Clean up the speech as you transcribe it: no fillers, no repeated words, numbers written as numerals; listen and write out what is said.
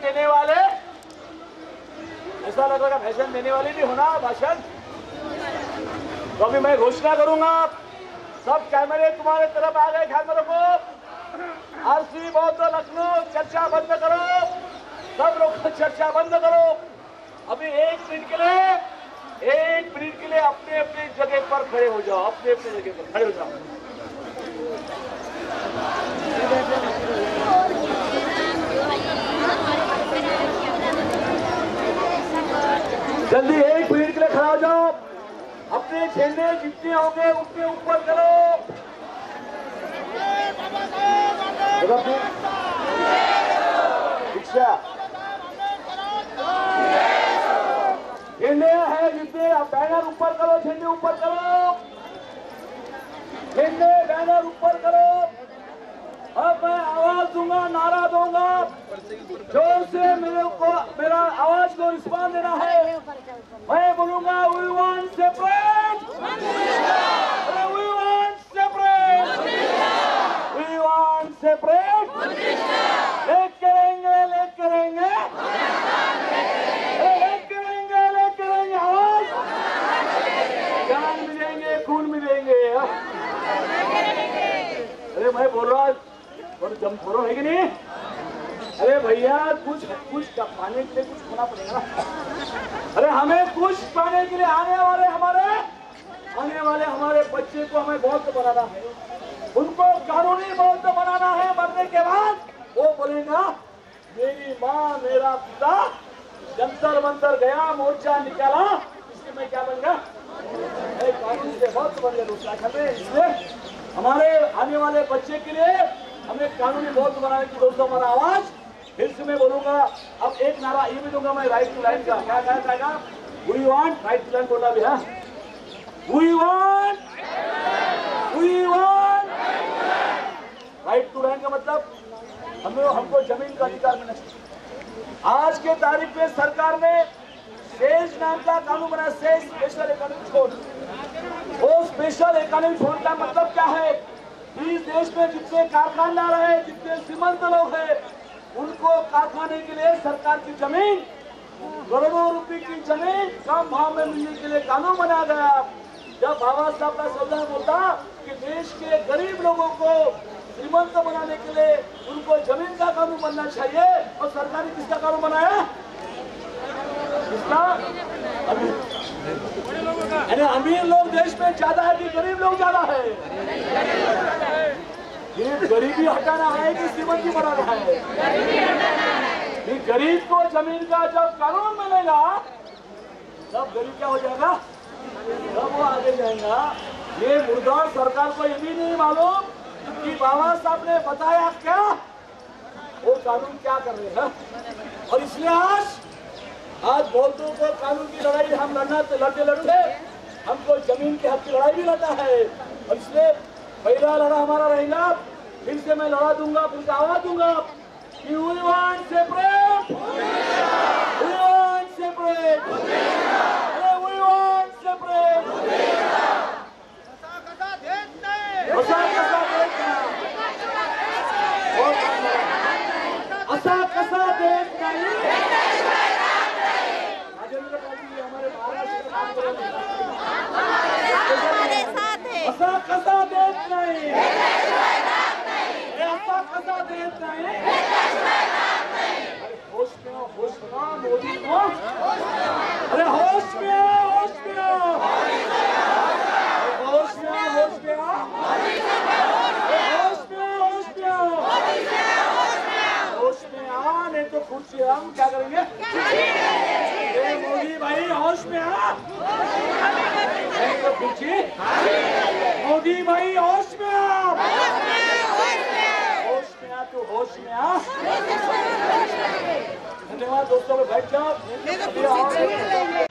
देने वाले, ऐसा लग रहा है भाषण देने वाले भी होना भाषण। तो अभी मैं घोषणा करूंगा, सब कैमरे तुम्हारे तरफ आ गए, ध्यान में रखो। आरसीबी बौद्ध लखनऊ, चर्चा बंद करो, सब लोग चर्चा बंद करो। अभी 1 मिनट के लिए अपने अपने जगह पर खड़े हो जाओ, अपने अपने जगह पर खड़े हो जाओ। जल्दी 1 मिनट के लिए खड़ा हो जाओ, अपने झंडे जितने होंगे उतने ऊपर करो। झंडे है जितने, बैनर ऊपर करो, झंडे ऊपर करो, झंडे बैनर ऊपर करो। अब मैं आवाज दूंगा, नारा दूंगा, जोर से मेरा आवाज को रिस्पॉन्स देना है। मैं बोलूंगा we want separate, we want separate, we want separate. Late करेंगे, लेट करेंगे, लेट करेंगे, लेट करेंगे, आवाज जान मिलेंगे, खून मिलेंगे। अरे मैं बोल रहा और जम छोड़ो है कि नहीं? अरे भैया कुछ पाने के लिए कुछ होना पड़ेगा ना। अरे हमें कुछ पाने के लिए आने वाले हमारे बच्चे को हमें बौद्ध बनाना है, उनको कानूनी बौद्ध बनाना है। मरने के बाद वो बोलेगा मेरी माँ मेरा पिता जंतर मंतर गया, मोर्चा निकाला, इसलिए मैं क्या बन गया, कानून से बौद्ध बन गया उत्तराखंड में। इसलिए हमारे आने वाले बच्चे के लिए हमें कानूनी बौद्ध बनाने की दोस्तों हमारा आवाज फिर से मैं बोलूंगा। अब एक नारा ये भी दूंगा मैं, राइट टू लाइन का क्या कहना चाहेगा? We want, right to line बोला भी है, we want right to line का मतलब हमको जमीन का अधिकार मिलना चाहिए। आज के तारीख में सरकार ने सेज नाम का कानून बनाया, सेज स्पेशल इकोनॉमिक जोन। वो स्पेशल इकोनॉमिक जोन का मतलब क्या है? इस देश में जितने कारखानदार है, जितने श्रीमंत लोग हैं, उनको कारखाने के लिए सरकार की जमीन, करोड़ों रुपए की जमीन कम भाव में मिलने के लिए कानून बनाया गया। जब बाबा साहब का संविधान बोलता कि देश के गरीब लोगों को श्रीमंत बनाने के लिए उनको जमीन का कानून बनना चाहिए, और सरकार ने किसका कानून बनाया? यानी अमीर लोग देश में ज्यादा है कि गरीब लोग ज्यादा है? ये गरीबी हटाना है कि श्रीमंती बढ़ाना है? ये गरीब को जमीन का जब कानून मिलेगा तब गरीब क्या हो जाएगा, तब वो आगे जाएगा। ये मुर्दार सरकार को ये भी नहीं मालूम कि बाबा साहब ने बताया क्या, वो कानून क्या कर रहे हैं। और इसलिए आज बौद्धों को कानून की लड़ाई हम लड़ते हमको जमीन के हक की लड़ाई भी लड़ना है। और इसलिए पहला लड़ा हमारा रहेगा, फिर से मैं लड़ा दूंगा, फिर से आवाज दूंगा कि we want separate, we want separate, we want separate. कसा देश नहीं, हमारे महाराष्ट्र ऐसा कसा देश नहीं, ऐसा कसा देश नहीं। होश में आओ, होश में आओ मोदी को, अरे होश में आओ, होश में आओ, होश में आओ, होश में आओ, होश में आओ, होश में आओ, होश में आओ, नहीं तो कुर्सी हम क्या करेंगे? मोदी भाई होश में आ, नहीं तो कुर्सी। मोदी भाई होश में आ, होश में आ, तो होश में आ। धन्यवाद दोस्तों, बैठ जाओ।